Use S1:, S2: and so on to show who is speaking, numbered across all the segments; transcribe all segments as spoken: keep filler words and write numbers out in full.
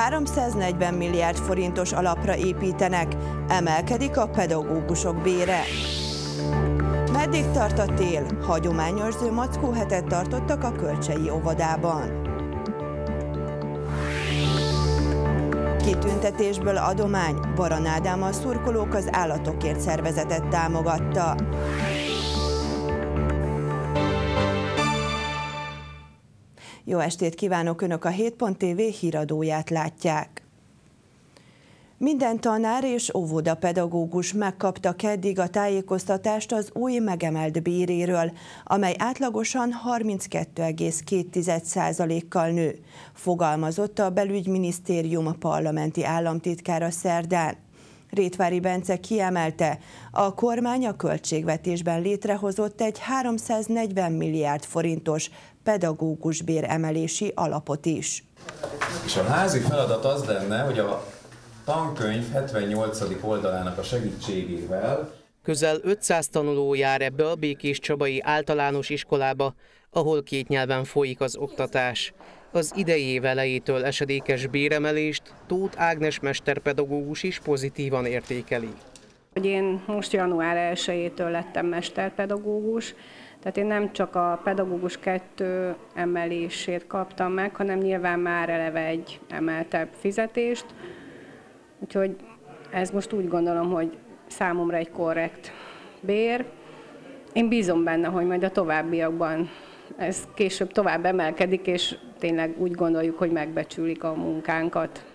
S1: háromszáznegyven milliárd forintos alapra építenek, emelkedik a pedagógusok bére. Meddig tart a tél? Hagyományos mackóhetet tartottak a Kölcsei óvodában. Kitüntetésből adomány, Baran Ádám a szurkolók az állatokért szervezetet támogatta. Jó estét kívánok! Önök a hét pont té vé híradóját látják. Minden tanár és óvodapedagógus megkapta keddig a tájékoztatást az új megemelt béréről, amely átlagosan harminckettő egész két százalékkal nő, fogalmazott a Belügyminisztérium parlamenti államtitkára szerdán. Rétvári Bence kiemelte, a kormány a költségvetésben létrehozott egy háromszáznegyven milliárd forintos pedagógus béremelési alapot is.
S2: És a házi feladat az lenne, hogy a tankönyv hetvennyolcadik oldalának a segítségével
S3: közel ötszáz tanuló jár ebbe a Békéscsabai Általános Iskolába, ahol két nyelven folyik az oktatás. Az idei év elejétől esedékes béremelést Tóth Ágnes mesterpedagógus is pozitívan értékeli.
S4: Hogy én most január elsejétől lettem mesterpedagógus, tehát én nem csak a pedagógus kettő emelését kaptam meg, hanem nyilván már eleve egy emeltebb fizetést. Úgyhogy ez most úgy gondolom, hogy számomra egy korrekt bér. Én bízom benne, hogy majd a továbbiakban ez később tovább emelkedik, és tényleg úgy gondoljuk, hogy megbecsülik a munkánkat.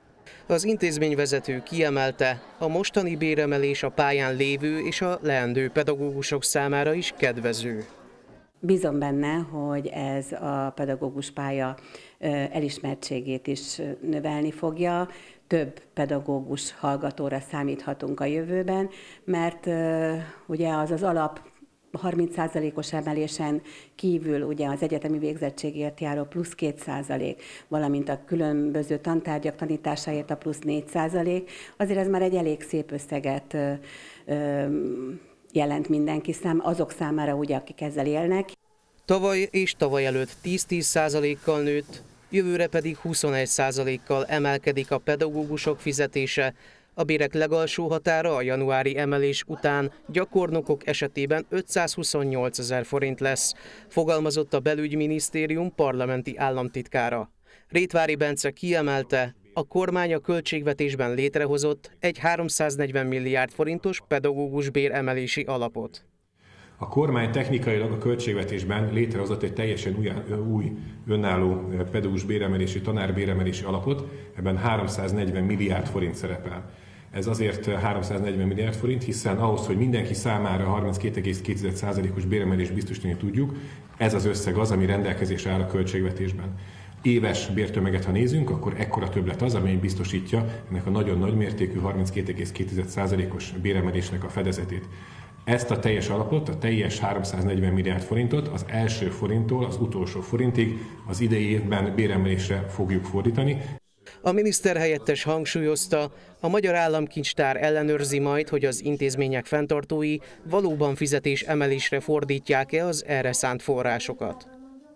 S3: Az intézményvezető kiemelte, a mostani béremelés a pályán lévő és a leendő pedagógusok számára is kedvező.
S5: Bízom benne, hogy ez a pedagógus pálya elismertségét is növelni fogja. Több pedagógus hallgatóra számíthatunk a jövőben, mert ugye az az alap harminc százalékos emelésen kívül ugye az egyetemi végzettségért járó plusz két százalék, valamint a különböző tantárgyak tanításáért a plusz négy százalék, azért ez már egy elég szép összeget ö, ö, jelent mindenki szám, azok számára ugye, akik ezzel élnek.
S3: Tavaly és tavaly előtt tíz-tíz százalékkal nőtt, jövőre pedig huszonegy százalékkal emelkedik a pedagógusok fizetése. A bérek legalsó határa a januári emelés után gyakornokok esetében ötszázhuszonnyolc ezer forint lesz, fogalmazott a Belügyminisztérium parlamenti államtitkára. Rétvári Bence kiemelte, a kormány a költségvetésben létrehozott egy háromszáznegyven milliárd forintos pedagógus béremelési alapot.
S6: A kormány technikailag a költségvetésben létrehozott egy teljesen új, új önálló pedagógus béremelési, tanárbéremelési alapot, ebben háromszáznegyven milliárd forint szerepel. Ez azért háromszáznegyven milliárd forint, hiszen ahhoz, hogy mindenki számára harminckét egész két százalékos béremelést biztosítani tudjuk, ez az összeg az, ami rendelkezésre áll a költségvetésben. Éves bértömeget, ha nézünk, akkor ekkora többlet az, amely biztosítja ennek a nagyon nagy mértékű harminckét egész két százalékos béremelésnek a fedezetét. Ezt a teljes alapot, a teljes háromszáznegyven milliárd forintot az első forinttól az utolsó forintig az idei évben béremelésre fogjuk fordítani.
S3: A miniszterhelyettes hangsúlyozta, a Magyar Államkincstár ellenőrzi majd, hogy az intézmények fenntartói valóban fizetés emelésre fordítják-e az erre szánt forrásokat.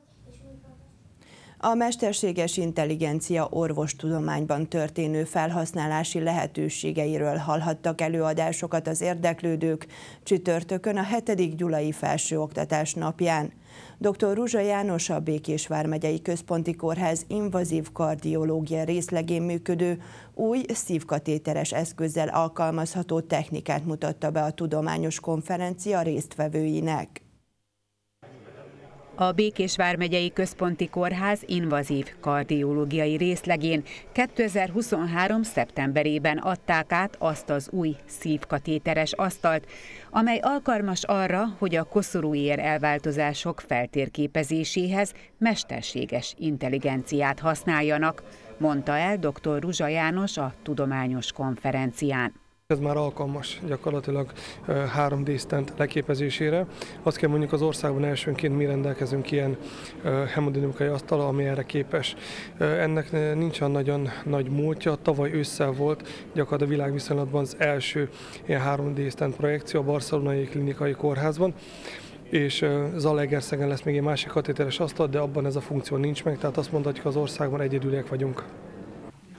S1: A mesterséges intelligencia orvostudományban történő felhasználási lehetőségeiről hallhattak előadásokat az érdeklődők csütörtökön a hetedik Gyulai Felsőoktatás napján. doktor Ruzsa János a Békés vármegyei Központi Kórház invazív kardiológia részlegén működő új szívkatéteres eszközzel alkalmazható technikát mutatta be a tudományos konferencia résztvevőinek.
S7: A Békés vármegyei Központi Kórház invazív kardiológiai részlegén kétezer-huszonhárom. szeptemberében adták át azt az új szívkatéteres asztalt, amely alkalmas arra, hogy a koszorúér elváltozások feltérképezéséhez mesterséges intelligenciát használjanak, mondta el doktor Ruzsa János a tudományos konferencián.
S8: Ez már alkalmas gyakorlatilag három dé sztent leképezésére. Azt kell mondjuk, az országban elsőnként mi rendelkezünk ilyen hemodinamikai asztala, ami erre képes. Ennek nincs olyan nagyon nagy múltja. Tavaly ősszel volt gyakorlatilag a világviszonylatban az első ilyen három dé sztent projekció a Barcelonai Klinikai Kórházban. És Zalaegerszegen lesz még egy másik katéteres asztal, de abban ez a funkció nincs meg, tehát azt mondhatjuk, az országban egyedüliek vagyunk.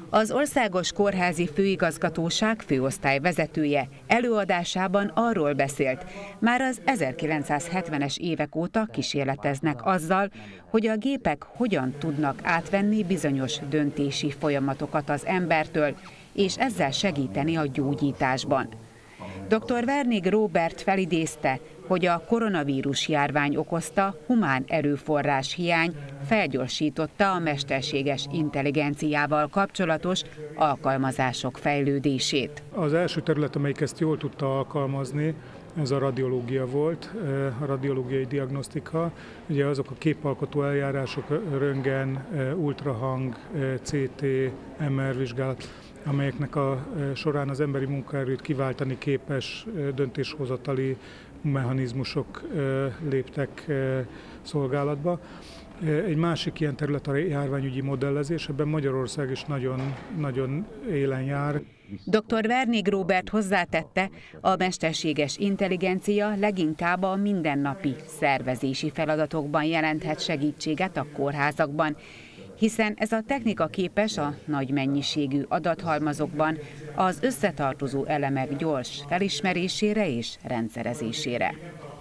S7: Az Országos Kórházi Főigazgatóság főosztály vezetője előadásában arról beszélt, már az ezerkilencszázhetvenes évek óta kísérleteznek azzal, hogy a gépek hogyan tudnak átvenni bizonyos döntési folyamatokat az embertől, és ezzel segíteni a gyógyításban. doktor Wernig Róbert felidézte, hogy a koronavírus járvány okozta humán erőforrás hiány felgyorsította a mesterséges intelligenciával kapcsolatos alkalmazások fejlődését.
S9: Az első terület, amelyik ezt jól tudta alkalmazni, ez a radiológia volt, a radiológiai diagnosztika. Ugye azok a képalkotó eljárások, röntgen, ultrahang, cé té, em er vizsgálat, amelyeknek a során az emberi munkaerőt kiváltani képes döntéshozatali mechanizmusok léptek szolgálatba. Egy másik ilyen terület a járványügyi modellezés, ebben Magyarország is nagyon, nagyon élen jár.
S7: doktor Wernig Róbert hozzátette, a mesterséges intelligencia leginkább a mindennapi szervezési feladatokban jelenthet segítséget a kórházakban, hiszen ez a technika képes a nagy mennyiségű adathalmazokban az összetartozó elemek gyors felismerésére és rendszerezésére.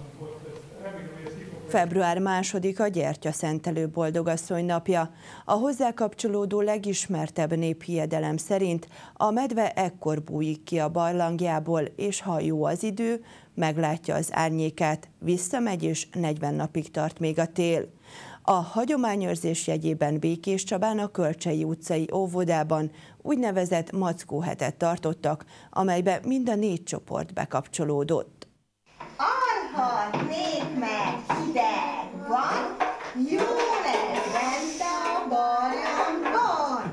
S1: Február másodika gyertyaszentelő boldogasszony napja. A hozzá kapcsolódó legismertebb néphiedelem szerint a medve ekkor bújik ki a barlangjából, és ha jó az idő, meglátja az árnyékát, visszamegy, és negyven napig tart még a tél. A hagyományőrzés jegyében Békéscsabán a Kölcsei utcai óvodában úgynevezett mackóhetet tartottak, amelybe mind a négy csoport bekapcsolódott.
S10: Arhat, nép meg, hideg van, jó lesz bent a barlangban.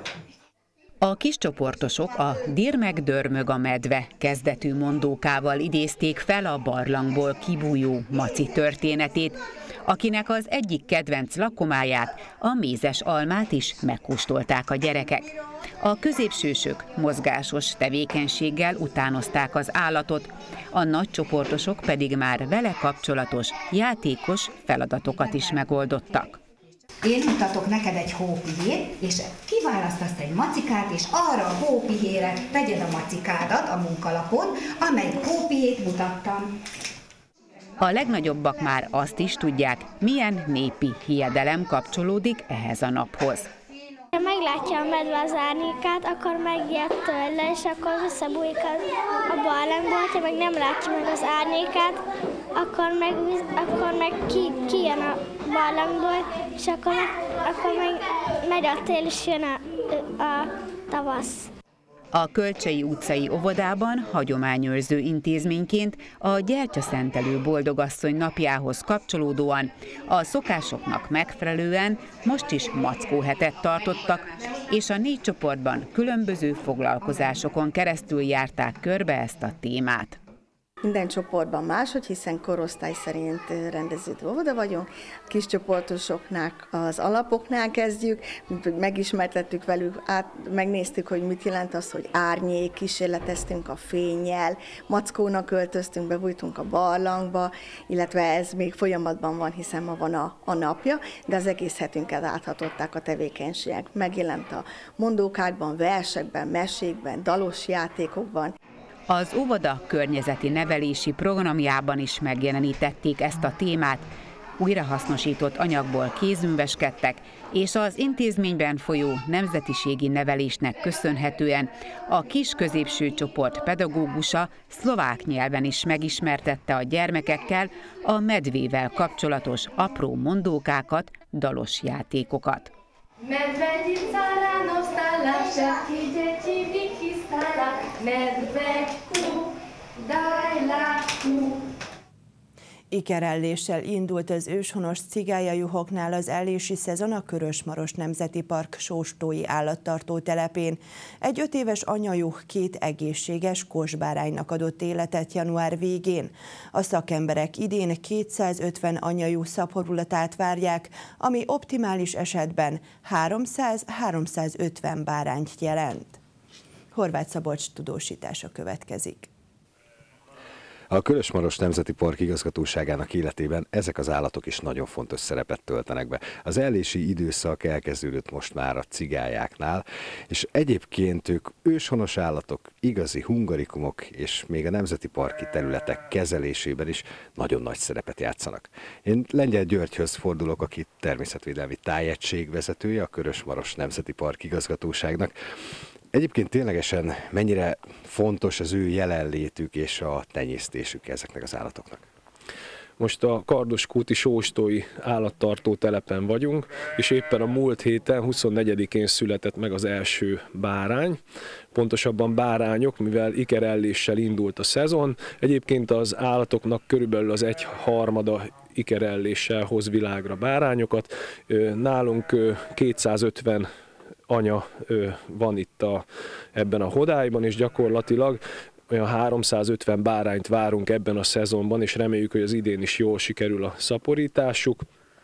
S7: A kiscsoportosok a Dir meg dörmög a medve kezdetű mondókával idézték fel a barlangból kibújó maci történetét, akinek az egyik kedvenc lakomáját, a mézes almát is megkóstolták a gyerekek. A középsősök mozgásos tevékenységgel utánozták az állatot, a nagycsoportosok pedig már vele kapcsolatos, játékos feladatokat is megoldottak.
S11: Én mutatok neked egy hópihét, és kiválasztasz egy macikát, és arra a hópihére tegyed a macikádat a munkalapon, amelyik hópihét mutattam.
S7: A legnagyobbak már azt is tudják, milyen népi hiedelem kapcsolódik ehhez a naphoz.
S12: Ha meglátja a medve az árnyékát, akkor megijed tőle, és akkor visszabújik a barlangba, ha meg nem látja meg az árnyékát, akkor meg, akkor meg ki, kijön a barlangból, és akkor, akkor meg megy a tél, és jön a, a tavasz.
S7: A Kölcsei utcai óvodában hagyományőrző intézményként a gyertyaszentelő boldogasszony napjához kapcsolódóan a szokásoknak megfelelően most is mackóhetet tartottak, és a négy csoportban különböző foglalkozásokon keresztül járták körbe ezt a témát.
S13: Minden csoportban máshogy, hiszen korosztály szerint rendeződő óvoda vagyunk. Kis csoportosoknál az alapoknál kezdjük, megismertettük velük, át, megnéztük, hogy mit jelent az, hogy árnyék, kísérleteztünk a fénnyel, mackónak öltöztünk, bebújtunk a barlangba, illetve ez még folyamatban van, hiszen ma van a, a napja, de az egész hetünket áthatották a tevékenységek. Megjelent a mondókákban, versekben, mesékben, dalos játékokban.
S7: Az óvoda környezeti nevelési programjában is megjelenítették ezt a témát, újrahasznosított anyagból kézműveskedtek, és az intézményben folyó nemzetiségi nevelésnek köszönhetően a kis-középső csoport pedagógusa szlovák nyelven is megismertette a gyermekekkel a medvével kapcsolatos apró mondókákat, dalos játékokat.
S14: Medvedica rano wstala, wszystkie dzieci wiki stala, medvedku, daj látku.
S1: Ikerelléssel indult az őshonos cigályajuhoknál az ellési szezon a Körösmaros Nemzeti Park Sóstói állattartó telepén. Egy öt éves anyajuh két egészséges kósbáránynak adott életet január végén. A szakemberek idén kétszázötven anyajuh szaporulatát várják, ami optimális esetben háromszáz-háromszázötven bárányt jelent. Horváth Szabolcs tudósítása következik.
S15: A Körösmaros Nemzeti Park igazgatóságának életében ezek az állatok is nagyon fontos szerepet töltenek be. Az ellési időszak elkezdődött most már a cigályáknál, és egyébként ők őshonos állatok, igazi hungarikumok, és még a nemzeti parki területek kezelésében is nagyon nagy szerepet játszanak. Én Lengyel Györgyhöz fordulok, aki természetvédelmi tájegység vezetője a Körösmaros Nemzeti Park igazgatóságnak. Egyébként ténylegesen mennyire fontos az ő jelenlétük és a tenyésztésük ezeknek az állatoknak?
S16: Most a Kardoskúti Sóstói állattartó telepen vagyunk, és éppen a múlt héten, huszonnegyedikén született meg az első bárány. Pontosabban bárányok, mivel ikerelléssel indult a szezon. Egyébként az állatoknak körülbelül az egy harmada ikerelléssel hoz világra bárányokat. Nálunk kétszázötven anya van itt a, ebben a hodályban, és gyakorlatilag olyan háromszázötven bárányt várunk ebben a szezonban, és reméljük, hogy az idén is jól sikerül a szaporításuk.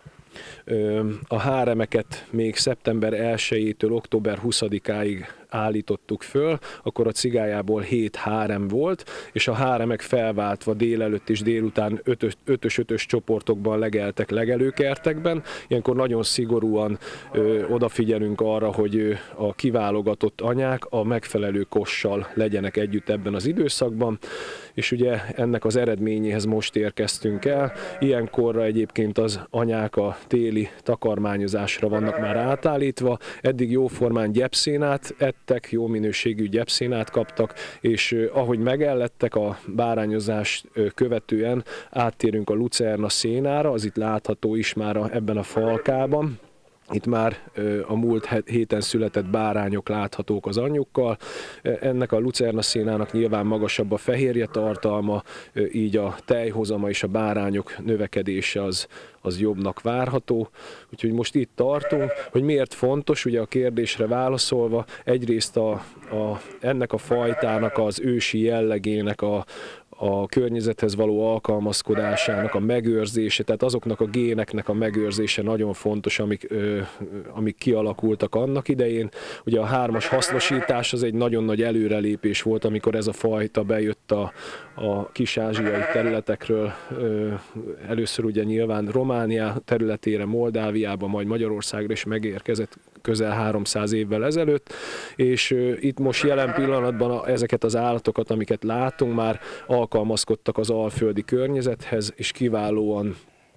S16: A háremeket még szeptember elsejétől október huszadikáig állítottuk föl, akkor a cigályából hét hárem volt, és a háremek felváltva délelőtt és délután ötös-ötös csoportokban legeltek legelőkertekben. Ilyenkor nagyon szigorúan ö, odafigyelünk arra, hogy ö, a kiválogatott anyák a megfelelő kossal legyenek együtt ebben az időszakban, és ugye ennek az eredményéhez most érkeztünk el. Ilyenkorra egyébként az anyák a téli takarmányozásra vannak már átállítva, eddig jóformán gyepszénát ettek, jó minőségű gyepszénát kaptak, és eh, ahogy megellettek a bárányozást eh, követően áttérünk a lucerna szénára, az itt látható is már a, ebben a falkában. Itt már a múlt héten született bárányok láthatók az anyjukkal. Ennek a lucerna szénának nyilván magasabb a fehérje tartalma, így a tejhozama és a bárányok növekedése az, az jobbnak várható. Úgyhogy most itt tartunk, hogy miért fontos, ugye a kérdésre válaszolva, egyrészt a, a, ennek a fajtának az ősi jellegének a, a környezethez való alkalmazkodásának a megőrzése, tehát azoknak a géneknek a megőrzése nagyon fontos, amik, ö, amik kialakultak annak idején. Ugye a hármas hasznosítás az egy nagyon nagy előrelépés volt, amikor ez a fajta bejött a, a kis-ázsiai területekről, ö, először ugye nyilván Románia területére, Moldáviába, majd Magyarországra is megérkezett közel háromszáz évvel ezelőtt, és ö, itt most jelen pillanatban a, ezeket az állatokat, amiket látunk, már alkalmazkodtak az alföldi környezethez, és kiválóan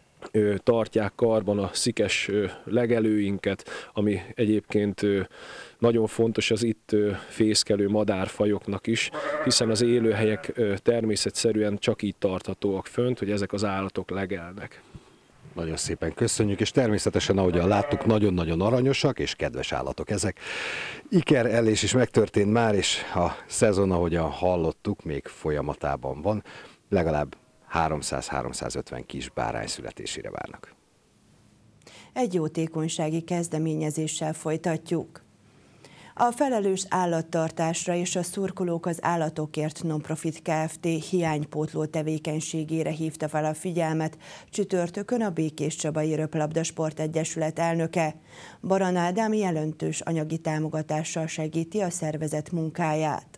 S16: ö, tartják karban a szikes ö, legelőinket, ami egyébként ö, nagyon fontos az itt ö, fészkelő madárfajoknak is, hiszen az élőhelyek ö, természetszerűen csak így tarthatóak fönt, hogy ezek az állatok legelnek.
S15: Nagyon szépen köszönjük, és természetesen, ahogyan láttuk, nagyon-nagyon aranyosak és kedves állatok ezek. Ikerellés is megtörtént már, és a szezon, ahogyan hallottuk, még folyamatában van. Legalább háromszáz-háromszázötven kis bárány születésére várnak.
S1: Egy jótékonysági kezdeményezéssel folytatjuk. A felelős állattartásra és a Szurkolók az Állatokért Nonprofit Kft. Hiánypótló tevékenységére hívta fel a figyelmet csütörtökön a Békéscsabai Röplabda Sportegyesület elnöke. Baran Ádám jelentős anyagi támogatással segíti a szervezet munkáját.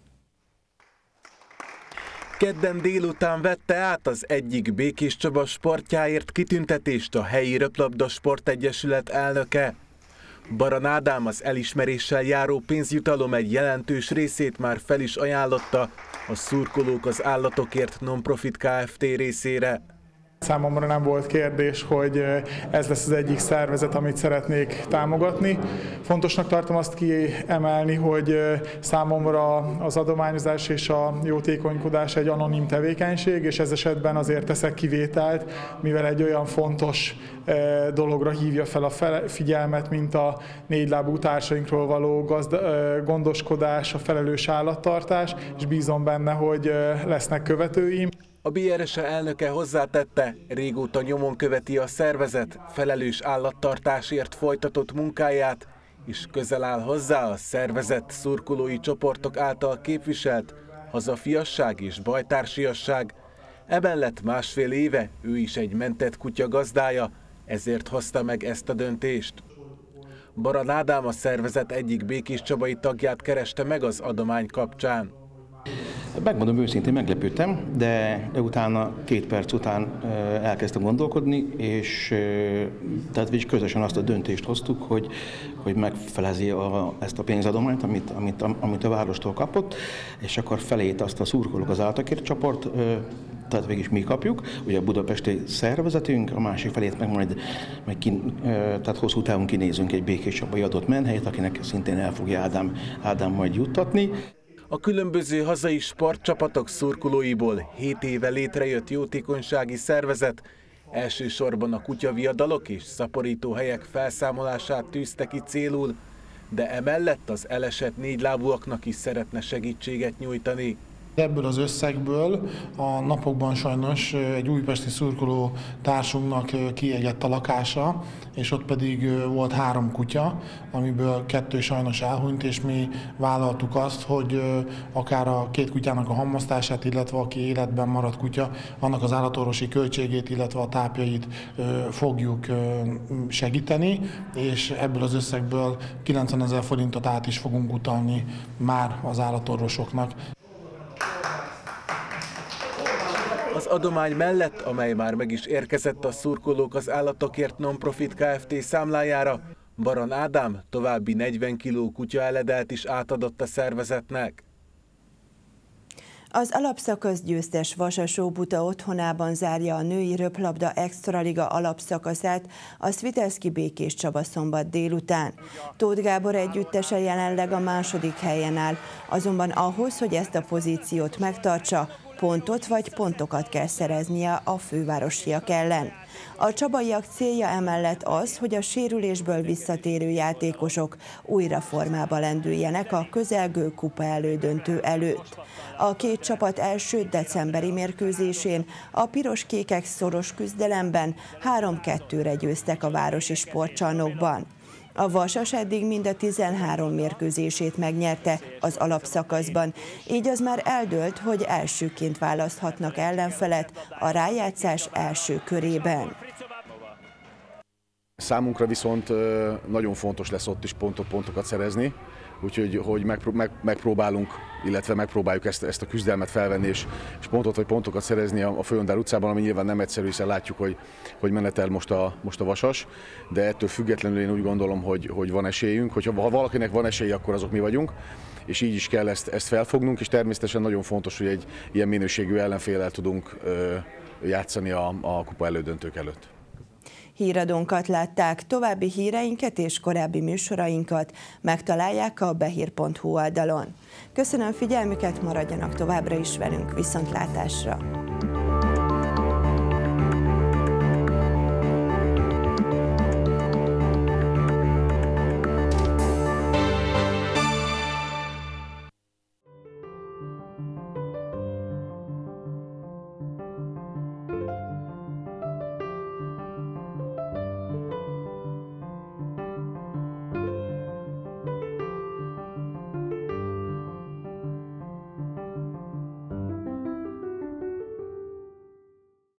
S17: Kedden délután vette át az egyik Békéscsaba sportjáért kitüntetést a helyi Röplabda Sportegyesület elnöke. Baran Ádám az elismeréssel járó pénzjutalom egy jelentős részét már fel is ajánlotta a Szurkolók az Állatokért Nonprofit Kft. Részére.
S18: Számomra nem volt kérdés, hogy ez lesz az egyik szervezet, amit szeretnék támogatni. Fontosnak tartom azt kiemelni, hogy számomra az adományozás és a jótékonykodás egy anonim tevékenység, és ez esetben azért teszek kivételt, mivel egy olyan fontos dologra hívja fel a figyelmet, mint a négylábú társainkról való gazda, gondoskodás, a felelős állattartás, és bízom benne, hogy lesznek követőim.
S17: A bé er es e elnöke hozzátette, régóta nyomon követi a szervezet felelős állattartásért folytatott munkáját, és közel áll hozzá a szervezet szurkolói csoportok által képviselt hazafiasság és bajtársiasság. Emellett másfél éve ő is egy mentett kutya gazdája, ezért hozta meg ezt a döntést. Baran Ádám a szervezet egyik békéscsabai tagját kereste meg az adomány kapcsán.
S19: Megmondom őszintén, meglepődtem, de utána két perc után elkezdtem gondolkodni, és tehát végig közösen azt a döntést hoztuk, hogy, hogy megfelezi a, ezt a pénzadományt, amit, amit, amit a várostól kapott, és akkor felét azt a szurkolók az Áltakért csoport, tehát végig mi kapjuk, ugye a budapesti szervezetünk, a másik felét meg majd, majd kin, tehát hosszú távon kinézünk egy Békés Csabai adott menhelyet, akinek szintén el fogja Ádám, Ádám majd juttatni.
S17: A különböző hazai sportcsapatok szurkolóiból hét éve létrejött jótékonysági szervezet elsősorban a kutyaviadalok és szaporítóhelyek felszámolását tűzte ki célul, de emellett az elesett négylábúaknak is szeretne segítséget nyújtani.
S18: Ebből az összegből a napokban sajnos egy újpesti szurkoló társunknak kiégett a lakása, és ott pedig volt három kutya, amiből kettő sajnos elhunyt, és mi vállaltuk azt, hogy akár a két kutyának a hamvasztását, illetve aki életben maradt kutya, annak az állatorvosi költségét, illetve a tápjait fogjuk segíteni, és ebből az összegből kilencvenezer forintot át is fogunk utalni már az állatorvosoknak.
S17: Az adomány mellett, amely már meg is érkezett a Szurkolók az Állatokért Non-Profit Kft. Számlájára, Baran Ádám további negyven kiló kutyaeledelt is átadott a szervezetnek.
S1: Az alapszakasz győztes Vasas Óbuda otthonában zárja a női röplabda extraliga alapszakaszát a Svitelszky Békés Csaba szombat délután. Tóth Gábor együttese jelenleg a második helyen áll, azonban ahhoz, hogy ezt a pozíciót megtartsa, pontot vagy pontokat kell szereznie a fővárosiak ellen. A csabaiak célja emellett az, hogy a sérülésből visszatérő játékosok újra formába lendüljenek a közelgő kupa elődöntő előtt. A két csapat első decemberi mérkőzésén a piros-kékek szoros küzdelemben három kettőre győztek a városi sportcsarnokban. A Vasas eddig mind a tizenhárom mérkőzését megnyerte az alapszakaszban, így az már eldőlt, hogy elsőként választhatnak ellenfelet a rájátszás első körében.
S20: Számunkra viszont nagyon fontos lesz ott is pontot, pontokat szerezni, úgyhogy hogy megpróbálunk, illetve megpróbáljuk ezt, ezt a küzdelmet felvenni, és, és pontot vagy pontokat szerezni a, a Főondár utcában, ami nyilván nem egyszerű, hiszen látjuk, hogy, hogy menetel most a, most a Vasas, de ettől függetlenül én úgy gondolom, hogy, hogy van esélyünk, hogy ha valakinek van esélye, akkor azok mi vagyunk, és így is kell ezt, ezt felfognunk, és természetesen nagyon fontos, hogy egy ilyen minőségű ellenféllel tudunk ö, játszani a, a kupa elődöntők előtt.
S1: Híradónkat látták, további híreinket és korábbi műsorainkat megtalálják a behír pont hu oldalon. Köszönöm figyelmüket, maradjanak továbbra is velünk, viszontlátásra!